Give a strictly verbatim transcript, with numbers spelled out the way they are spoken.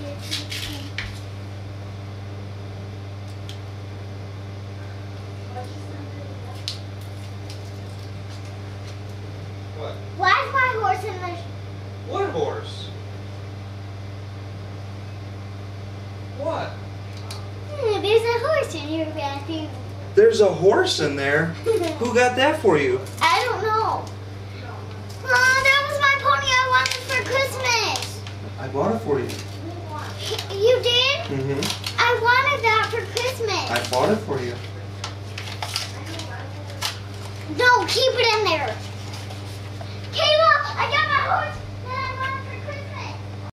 What? Why is my horse in the... What horse? What? Hmm, there's a horse in your bathroom. There's a horse in there? Who got that for you? I don't know. Oh, that was my pony I wanted for Christmas. I bought it for you. You did? Mm-hmm. I wanted that for Christmas. I bought it for you. No, keep it in there. Kayla, I got my horse.